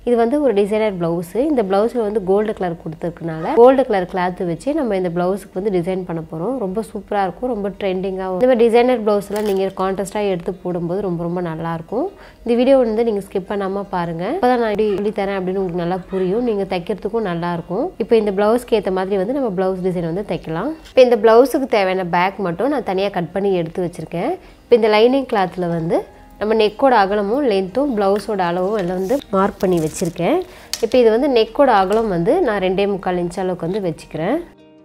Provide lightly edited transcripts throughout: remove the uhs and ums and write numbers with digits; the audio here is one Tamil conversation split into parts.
இது வந்து ஒரு டிசைனர் ப்ளவுஸ். இந்த ப்ளவுஸில் வந்து கோல்டு கலர் கொடுத்துருக்கனால கோல்டு கலர் கிளாத் வச்சு நம்ம இந்த ப்ளவுஸுக்கு வந்து டிசைன் பண்ண போகிறோம். ரொம்ப சூப்பராக இருக்கும், ரொம்ப ட்ரெண்டிங்காக. இந்த மாதிரி டிசைனர் ப்ளவுஸ்லாம் நீங்கள் கான்ட்ராஸ்ட்டாக எடுத்து போடும்போது ரொம்ப ரொம்ப நல்லாயிருக்கும். இந்த வீடியோ வந்து நீங்கள் ஸ்கிப் பண்ணாமல் பாருங்கள். அப்போ தான் நான் எப்படி தரேன் அப்படின்னு உங்களுக்கு நல்லா புரியும். நீங்கள் தைக்கிறதுக்கும் நல்லாயிருக்கும். இப்போ இந்த ப்ளவுஸ்க்கு ஏற்ற மாதிரி வந்து நம்ம ப்ளவுஸ் டிசைன் வந்து தைக்கலாம். இப்போ இந்த ப்ளவுஸுக்கு தேவையான பேக் மட்டும் நான் தனியாக கட் பண்ணி எடுத்து வச்சுருக்கேன். இப்போ இந்த லைனிங் கிளாத்தில் வந்து நம்ம நெக்கோட அகலமும் லென்த்தும் ப்ளவுஸோட அளவும் எல்லாம் வந்து மார்க் பண்ணி வச்சுருக்கேன். இப்போ இது வந்து நெக்கோட அகலம் வந்து நான் 2.25 இன்ச் அளவுக்கு வந்து வச்சுக்கிறேன்.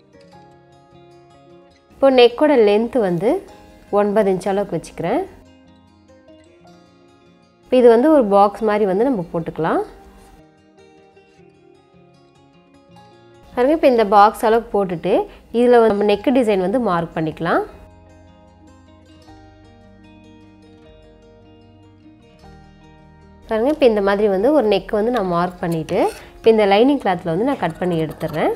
இப்போ நெக்கோட லென்த்து வந்து 9 இன்ச் அளவுக்கு வச்சுக்கிறேன். இப்போ இது வந்து ஒரு பாக்ஸ் மாதிரி வந்து நம்ம போட்டுக்கலாம். பாருங்க, இப்போ இந்த பாக்ஸ் அளவுக்கு போட்டுட்டு இதில் நம்ம நெக் டிசைன் வந்து மார்க் பண்ணிக்கலாம். பாருங்கள், இப்போ இந்த மாதிரி வந்து ஒரு நெக் வந்து நான் மார்க் பண்ணிவிட்டு இப்போ இந்த லைனிங் கிளாத்தில் வந்து நான் கட் பண்ணி எடுத்துடுறேன்.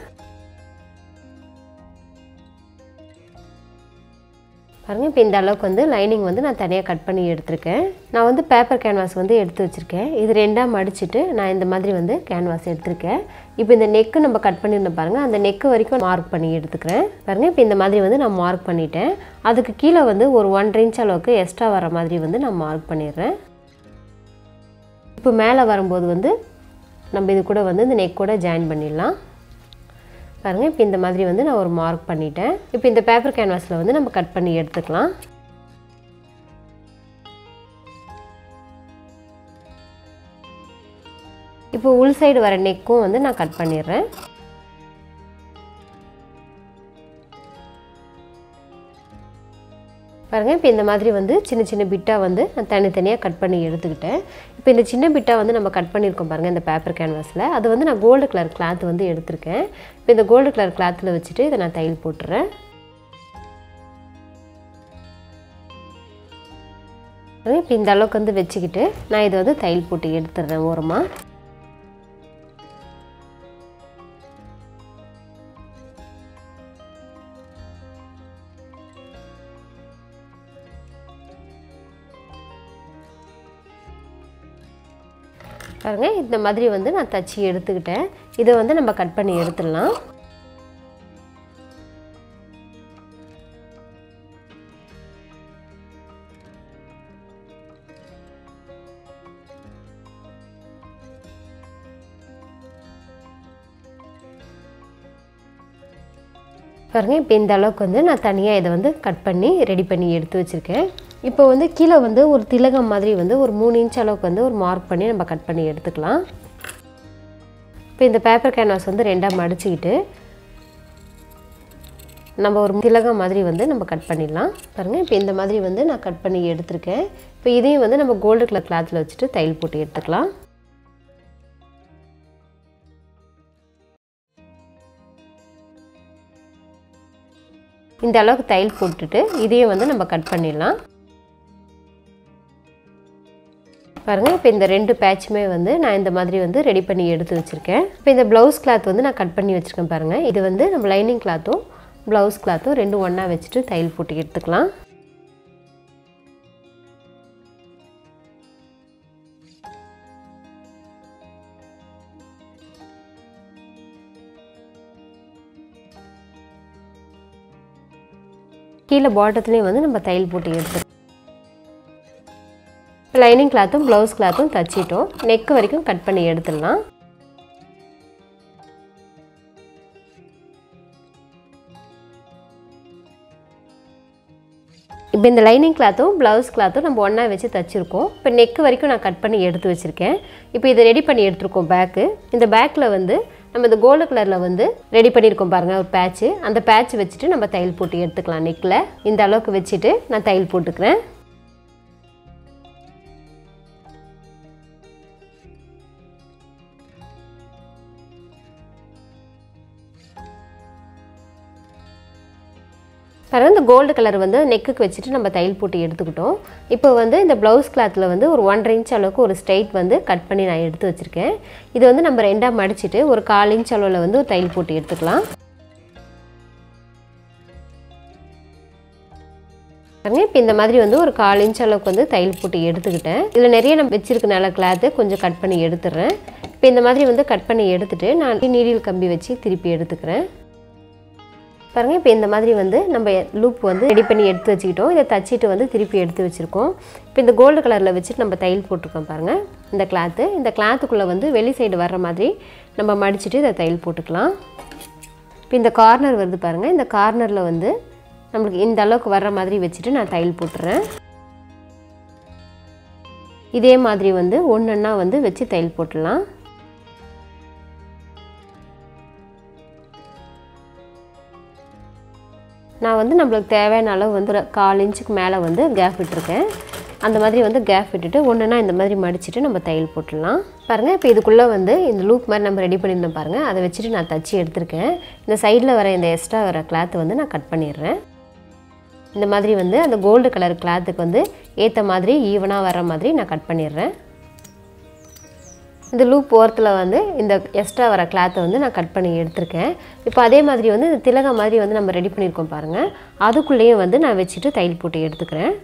பாருங்கள், இப்போ இந்த அளவுக்கு வந்து லைனிங் வந்து நான் தனியாக கட் பண்ணி எடுத்திருக்கேன். நான் வந்து பேப்பர் கேன்வாஸ் வந்து எடுத்து வச்சுருக்கேன். இது 2ஆக மடிச்சுட்டு நான் இந்த மாதிரி வந்து கேன்வாஸ் எடுத்திருக்கேன். இப்போ இந்த நெக்கு நம்ம கட் பண்ணியிருந்தோம் பாருங்கள், அந்த நெக்கு வரைக்கும் மார்க் பண்ணி எடுத்துக்கிறேன். பாருங்கள், இப்போ இந்த மாதிரி வந்து நான் மார்க் பண்ணிட்டேன். அதுக்கு கீழே வந்து ஒரு 1.5 இன்ச் அளவுக்கு எக்ஸ்ட்ரா வர மாதிரி வந்து நான் மார்க் பண்ணிடுறேன். இப்போ மேலே வரும்போது வந்து நம்ம இது கூட வந்து இந்த நெக் கூட ஜாயின் பண்ணிடலாம். பாருங்கள், இப்போ இந்த மாதிரி வந்து நான் ஒரு மார்க் பண்ணிட்டேன். இப்போ இந்த பேப்பர் கேன்வாஸில் வந்து நம்ம கட் பண்ணி எடுத்துக்கலாம். இப்போ உள் சைடு வர நெக்கும் வந்து நான் கட் பண்ணிடுறேன். பாருங்கள், இப்போ இந்த மாதிரி வந்து சின்ன சின்ன பிட்டாக வந்து நான் தனித்தனியாக கட் பண்ணி எடுத்துக்கிட்டேன். இப்போ இந்த சின்ன பிட்டாக வந்து நம்ம கட் பண்ணியிருக்கோம் பாருங்கள் இந்த பேப்பர் கேன்வாஸில், அது வந்து நான் கோல்டு கலர் கிளாத் வந்து எடுத்திருக்கேன். இப்போ இந்த கோல்டு கலர் கிளாத்தில் வச்சுட்டு இதை நான் தையல் போட்டுறேன். இப்போ இந்த அளவுக்கு வந்து வச்சுக்கிட்டு நான் இதை வந்து தையல் போட்டு எடுத்துடுறேன் ஓரமாக. பாருங்கள், இந்த மாதிரி வந்து நான் தச்சு எடுத்துக்கிட்டேன். இதை வந்து நம்ம கட் பண்ணி எடுத்துடலாம். பாருங்கள், இப்போ இந்த அளவுக்கு வந்து நான் தனியாக இதை வந்து கட் பண்ணி ரெடி பண்ணி எடுத்து வச்சுருக்கேன். இப்போ வந்து கீழே வந்து ஒரு திலகம் மாதிரி வந்து ஒரு 3 இன்ச் அளவுக்கு வந்து ஒரு மார்க் பண்ணி நம்ம கட் பண்ணி எடுத்துக்கலாம். இப்போ இந்த பேப்பர் கேன்வாஸ் வந்து 2ஆக மடிச்சுக்கிட்டு நம்ம ஒரு திலகம் மாதிரி வந்து நம்ம கட் பண்ணிடலாம். பாருங்கள், இப்போ இந்த மாதிரி வந்து நான் கட் பண்ணி எடுத்துருக்கேன். இப்போ இதையும் வந்து நம்ம கோல்டு கலர் கிளாத்தில் வச்சுட்டு தையல் போட்டு எடுத்துக்கலாம். இந்த அளவுக்கு தையல் போட்டுட்டு இதையும் வந்து நம்ம கட் பண்ணிடலாம். பாருங்கள், இப்போ இந்த 2 பேட்சுமே வந்து நான் இந்த மாதிரி வந்து ரெடி பண்ணி எடுத்து வச்சுருக்கேன். இப்போ இந்த ப்ளவுஸ் கிளாத் வந்து நான் கட் பண்ணி வச்சுருக்கேன் பாருங்கள். இது வந்து நம்ம லைனிங் கிளாத்தும் ப்ளவுஸ் கிளாத்தும் 2 ஒன்றா வச்சுட்டு தையல் போட்டு எடுத்துக்கலாம். கீழே பாட்டத்துலேயும் வந்து நம்ம தையல் போட்டு எடுத்துக்கலாம். லைனிங் கிளாத்தும் ப்ளவுஸ் கிளாத்தும் தச்சிட்டோம். நெக் வரைக்கும் கட் பண்ணி எடுத்துடலாம். இப்போ இந்த லைனிங் கிளாத்தும் ப்ளவுஸ் கிளாத்தும் நம்ம ஒன்றா வச்சு தச்சுருக்கோம். இப்போ நெக் வரைக்கும் நான் கட் பண்ணி எடுத்து வச்சுருக்கேன். இப்போ இதை ரெடி பண்ணி எடுத்துருக்கோம் பேக்கு. இந்த பேக்கில் வந்து நம்ம இந்த கோல்டு கலரில் வந்து ரெடி பண்ணியிருக்கோம் பாருங்கள் ஒரு பேட்ச்சு. அந்த பேட்ச் வச்சுட்டு நம்ம தையல் போட்டு எடுத்துக்கலாம். நெக்கில் இந்த அளவுக்கு வச்சுட்டு நான் தையல் போட்டுக்கிறேன். பாருங்க, இந்த கோல்டு கலர் வந்து நெக்குக்கு வச்சுட்டு நம்ம தையல் போட்டு எடுத்துக்கிட்டோம். இப்போ வந்து இந்த ப்ளவுஸ் கிளாத்தில் வந்து ஒரு 1.5 இன்ச் அளவுக்கு ஒரு ஸ்ட்ரைட் வந்து கட் பண்ணி நான் எடுத்து வச்சுருக்கேன். இது வந்து நம்ம 2ஆக மடிச்சுட்டு ஒரு 1/4 இன்ச் அளவில் வந்து தையல் போட்டு எடுத்துக்கலாம். பாருங்க இப்போ இந்த மாதிரி வந்து ஒரு 1/4 இன்ச் அளவுக்கு வந்து தையல் போட்டு எடுத்துக்கிட்டேன். இதில் நிறைய நம்ம வச்சிருக்கனால கிளாத்து கொஞ்சம் கட் பண்ணி எடுத்துடுறேன். இப்போ இந்த மாதிரி வந்து கட் பண்ணி எடுத்துட்டு நான் நீடில் கம்பி வச்சு திருப்பி எடுத்துக்கிறேன். பாருங்கள் இப்போ இந்த மாதிரி வந்து நம்ம லூப் வந்து ரெடி பண்ணி எடுத்து வச்சுக்கிட்டோம். இதை தச்சிட்டு வந்து திருப்பி எடுத்து வச்சுருக்கோம். இப்போ இந்த கோல்டு கலரில் வச்சுட்டு நம்ம தையல் போட்டிருக்கோம் பாருங்கள். இந்த கிளாத்துக்குள்ளே வந்து வெளி சைடு வர்ற மாதிரி நம்ம மடிச்சுட்டு இதை தையல் போட்டுக்கலாம். இப்போ இந்த கார்னர் வருது பாருங்கள். இந்த கார்னரில் வந்து நம்மளுக்கு இந்த அளவுக்கு வர்ற மாதிரி வச்சுட்டு நான் தையல் போட்டுறேன். இதே மாதிரி வந்து ஒன்றொன்னா வந்து வச்சு தையல் போட்டுடலாம். நான் வந்து நம்மளுக்கு தேவையான அளவு வந்து 1/4 இன்ச்சுக்கு மேலே வந்து கேப் விட்டுருக்கேன். அந்த மாதிரி வந்து கேப் விட்டுட்டு ஒன்றுனா இந்த மாதிரி மடிச்சுட்டு நம்ம தையல் போட்டுடலாம். பாருங்கள் இப்போ இதுக்குள்ளே வந்து இந்த லூப் மாதிரி நம்ம ரெடி பண்ணியிருந்தோம் பாருங்கள். அதை வச்சுட்டு நான் தச்சு எடுத்திருக்கேன். இந்த சைடில் வர இந்த எக்ஸ்ட்ரா வர கிளாத்தை வந்து நான் கட் பண்ணிடுறேன். இந்த மாதிரி வந்து அந்த கோல்டு கலர் கிளாத்துக்கு வந்து ஏற்ற மாதிரி ஈவனாக வர மாதிரி நான் கட் பண்ணிடுறேன். இந்த லூப் ஓரத்தில் வந்து இந்த எக்ஸ்ட்ரா வர கிளாத்தை வந்து நான் கட் பண்ணி எடுத்திருக்கேன். இப்போ அதே மாதிரி வந்து இந்த திலகம் மாதிரி வந்து நம்ம ரெடி பண்ணியிருக்கோம் பாருங்கள். அதுக்குள்ளேயும் வந்து நான் வச்சுட்டு தையல் போட்டு எடுத்துக்கிறேன்.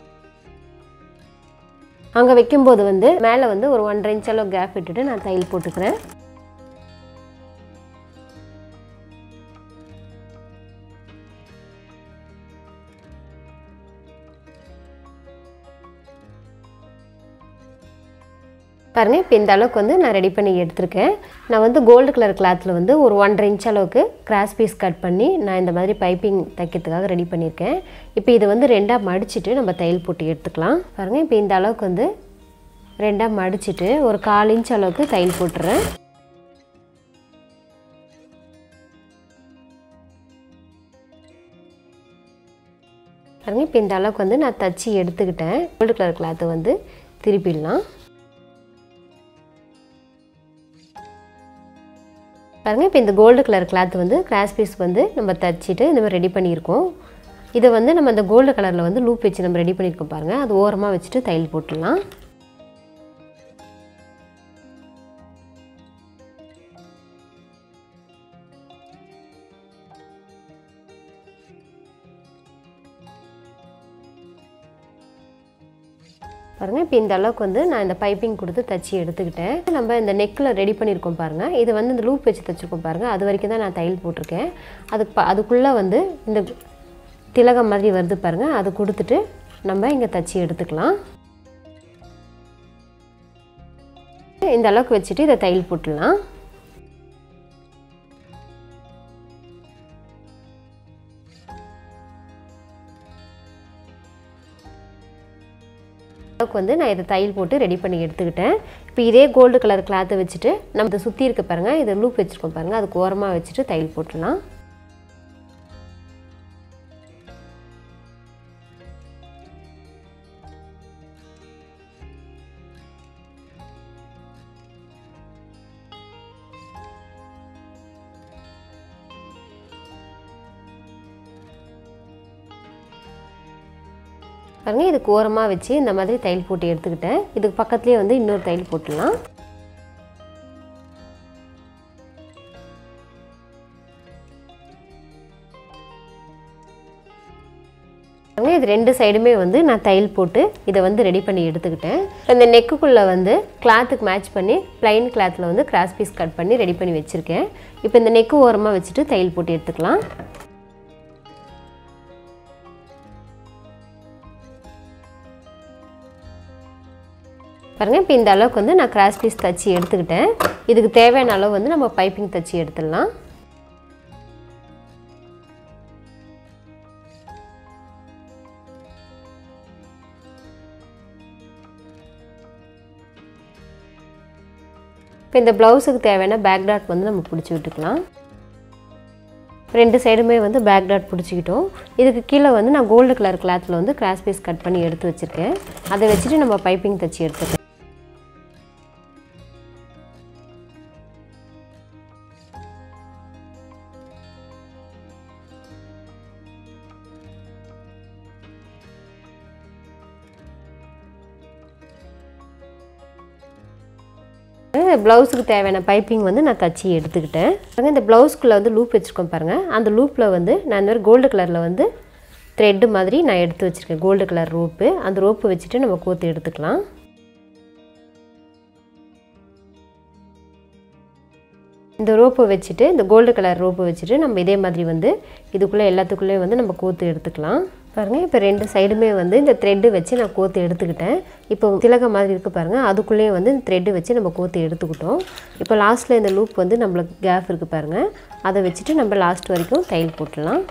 அங்கே வைக்கும்போது வந்து மேலே வந்து ஒரு 1.5 இன்ச் அளவு கேப் விட்டுட்டு நான் தையல் போட்டுக்கிறேன். பாருங்கள் இப்போ இந்த அளவுக்கு வந்து நான் ரெடி பண்ணி எடுத்திருக்கேன். நான் வந்து கோல்டு கலர் கிளாத்தில் வந்து ஒரு 1.5 இன்ச் அளவுக்கு கிராஸ் பீஸ் கட் பண்ணி நான் இந்த மாதிரி பைப்பிங் தைக்கிறதுக்காக ரெடி பண்ணியிருக்கேன். இப்போ இதை வந்து 2ஆக மடிச்சுட்டு நம்ம தையல் போட்டு எடுத்துக்கலாம். பாருங்கள் இப்போ இந்த அளவுக்கு வந்து 2ஆக மடிச்சுட்டு ஒரு 1/4 இன்ச் அளவுக்கு தையல் போட்டுறேன். பாருங்கள் இப்போ இந்த அளவுக்கு வந்து நான் தச்சு எடுத்துக்கிட்டேன். கோல்டு கலர் கிளாத்தை வந்து திருப்பிடலாம். பாருங்கள் இப்போ இந்த கோல்டு கலர் கிளாத் வந்து கிராஸ் பீஸ் வந்து நம்ம தச்சுட்டு இந்த மாதிரி ரெடி பண்ணியிருக்கோம். இதை வந்து நம்ம இந்த கோல்டு கலரில் வந்து லூப் வச்சு நம்ம ரெடி பண்ணியிருக்கோம் பாருங்கள். அது ஓரமாக வச்சுட்டு தையல் போட்டுடலாம். பாருங்கள் இப்போ இந்த அளவுக்கு வந்து நான் இந்த பைப்பிங் கொடுத்து தச்சு எடுத்துக்கிட்டேன். நம்ம இந்த நெக்கில் ரெடி பண்ணியிருக்கோம் பாருங்கள். இது வந்து இந்த லூப் வச்சு தச்சுருக்கோம் பாருங்கள். அது வரைக்கும் தான் நான் தையல் போட்டிருக்கேன். அதுக்குள்ளே வந்து இந்த திலகம் மாதிரி வருது பாருங்கள். அது கொடுத்துட்டு நம்ம இங்கே தச்சு எடுத்துக்கலாம். இந்த அளவுக்கு வச்சுட்டு இதை தையல் போட்டுடலாம். வந்து நான் இதை தையல் போட்டு ரெடி பண்ணி எடுத்துக்கிட்டேன். இப்போ இதே கோல்டு கலர் கிளாத்தை வச்சுட்டு நம்ம இதை சுற்றி இருக்க பாருங்கள். இதை லூப் வச்சுருக்கோம் பாருங்கள். அதுக்கு ஓரமாக வச்சுட்டு தையல் போட்டுடலாம். பாருங்கள் இதுக்கு ஓரமாக வச்சு இந்த மாதிரி தையல் போட்டு எடுத்துக்கிட்டேன். இதுக்கு பக்கத்துலேயே வந்து இன்னொரு தையல் போட்டுடலாம். இது 2 சைடுமே வந்து நான் தையல் போட்டு இதை வந்து ரெடி பண்ணி எடுத்துக்கிட்டேன். இந்த நெக்குக்குள்ளே வந்து கிளாத்துக்கு மேட்ச் பண்ணி பிளைன் கிளாத்தில் வந்து கிராஸ் பீஸ் கட் பண்ணி ரெடி பண்ணி வச்சுருக்கேன். இப்போ இந்த நெக்கு ஓரமாக வச்சுட்டு தையல் போட்டு எடுத்துக்கலாம். பாருங்கள் இப்போ இந்த அளவுக்கு வந்து நான் கிராஸ் பீஸ் தச்சு எடுத்துக்கிட்டேன். இதுக்கு தேவையான அளவு வந்து நம்ம பைப்பிங் தச்சு எடுத்துடலாம். இப்போ இந்த ப்ளவுஸுக்கு தேவையான பேக் டாட் வந்து நம்ம பிடிச்சி விட்டுக்கலாம். 2 சைடுமே வந்து பேக் டாட் பிடிச்சிக்கிட்டோம். இதுக்கு கீழே வந்து நான் கோல்டு கலர் கிளாத்தில் வந்து கிராஸ் பீஸ் கட் பண்ணி எடுத்து வச்சுருக்கேன். அதை வச்சுட்டு நம்ம பைப்பிங் தச்சு எடுத்துக்கலாம். ப்ளவுஸுக்கு தேவையான பைப்பிங் வந்து நான் தச்சு எடுத்துக்கிட்டேன். இந்த ப்ளவுஸ்க்குள்ளே வந்து லூப் வச்சுருக்கோம் பாருங்கள். அந்த லூப்பில் வந்து நான் இந்த மாதிரி கோல்டு கலரில் வந்து த்ரெட் மாதிரி நான் எடுத்து வச்சுருக்கேன் கோல்டு கலர் ரோப்பு. அந்த ரோப்பு வச்சுட்டு நம்ம கோத்து எடுத்துக்கலாம். இந்த ரோப்பை வச்சுட்டு இந்த கோல்டு கலர் ரோப்பை வச்சுட்டு நம்ம இதே மாதிரி வந்து இதுக்குள்ளே எல்லாத்துக்குள்ளே வந்து நம்ம கோத்து எடுத்துக்கலாம். பாருங்கள் இப்போ 2 சைடுமே வந்து இந்த த்ரெட்டு வச்சு நான் கோத்து எடுத்துக்கிட்டேன். இப்போ திலக மாதிரி இருக்குது பாருங்கள், அதுக்குள்ளேயே வந்து இந்த த்ரெட்டு வச்சு நம்ம கோத்து எடுத்துக்கிட்டோம். இப்போ லாஸ்ட்டில் இந்த லூப் வந்து நம்மளுக்கு கேப் இருக்குது பாருங்கள், அதை வச்சுட்டு நம்ம லாஸ்ட் வரைக்கும் தையல் போட்டுடலாம்.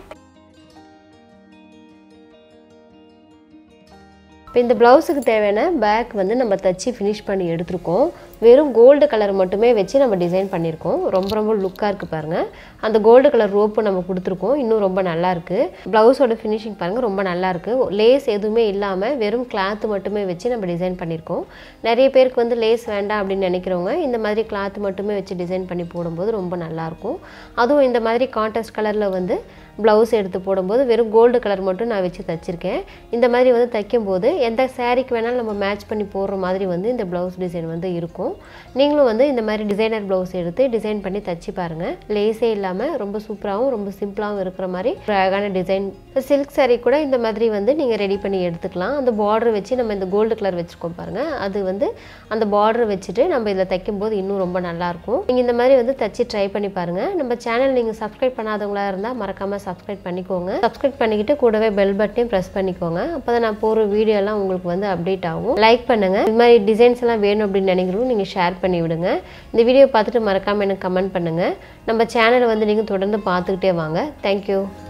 இப்போ இந்த ப்ளவுஸுக்கு தேவையான பேக் வந்து நம்ம தச்சு ஃபினிஷ் பண்ணி எடுத்துருக்கோம். வெறும் கோல்டு கலர் மட்டுமே வச்சு நம்ம டிசைன் பண்ணியிருக்கோம். ரொம்ப லுக்காக இருக்குது பாருங்கள். அந்த கோல்டு கலர் ரோப்பு நம்ம கொடுத்துருக்கோம், இன்னும் ரொம்ப நல்லாயிருக்கு. ப்ளவுஸோட ஃபினிஷிங் பாருங்கள் ரொம்ப நல்லாயிருக்கு. லேஸ் எதுவுமே இல்லாமல் வெறும் கிளாத்து மட்டுமே வச்சு நம்ம டிசைன் பண்ணியிருக்கோம். நிறைய பேருக்கு வந்து லேஸ் வேண்டாம் அப்படின்னு நினைக்கிறவங்க இந்த மாதிரி கிளாத்து மட்டுமே வச்சு டிசைன் பண்ணி போடும்போது ரொம்ப நல்லாயிருக்கும். அதுவும் இந்த மாதிரி கான்ட்ராஸ்ட் கலரில் வந்து ப்ளவுஸ் எடுத்து போடும்போது வெறும் கோல்டு கலர் மட்டும் நான் வச்சு தைச்சிருக்கேன். இந்த மாதிரி வந்து தைக்கும்போது எந்த சாரீக்கு வேணாலும் நம்ம மேட்ச் பண்ணி போடுற மாதிரி வந்து இந்த ப்ளவுஸ் டிசைன் வந்து இருக்கும். நீங்களும் வந்து இந்த மாதிரி டிசைனர் ப்ளவுஸ் எடுத்து டிசைன் பண்ணி தைச்சி பாருங்கள். லேஸே இல்லாமல் ரொம்ப சூப்பராகவும் ரொம்ப சிம்பிளாகவும் இருக்கிற மாதிரி ஒரு அழகான டிசைன். சில்க் சாரீ கூட இந்த மாதிரி வந்து நீங்கள் ரெடி பண்ணி எடுத்துக்கலாம். அந்த பார்டர் வச்சு நம்ம இந்த கோல்டு கலர் வச்சுருக்கோம் பாருங்கள், அது வந்து அந்த பார்டர் வச்சுட்டு நம்ம இதில் தைக்கும்போது இன்னும் ரொம்ப நல்லாயிருக்கும். நீங்கள் இந்த மாதிரி வந்து தைச்சி ட்ரை பண்ணி பாருங்கள். நம்ம சேனல் நீங்கள் சப்ஸ்கிரைப் பண்ணாதவங்களா இருந்தால் மறக்காமல் சப்ஸ்கிரைப் பண்ணிக்கோங்க. சப்ஸ்கிரைப் பண்ணிக்கிட்டு கூடவே பெல் பட்டனையும் ப்ரெஸ் பண்ணிக்கோங்க. அப்போ தான் நான் போகிற வீடியோலாம் உங்களுக்கு வந்து அப்டேட் ஆகும். லைக் பண்ணுங்கள். இது மாதிரி டிசைன்ஸ் எல்லாம் வேணும் அப்படின்னு நினைக்கிறோம் நீங்கள் ஷேர் பண்ணி விடுங்க. இந்த வீடியோ பார்த்துட்டு மறக்காமல் எனக்கு கமெண்ட் பண்ணுங்கள். நம்ம சேனலை வந்து நீங்கள் தொடர்ந்து பார்த்துக்கிட்டே வாங்க. தேங்க்யூ.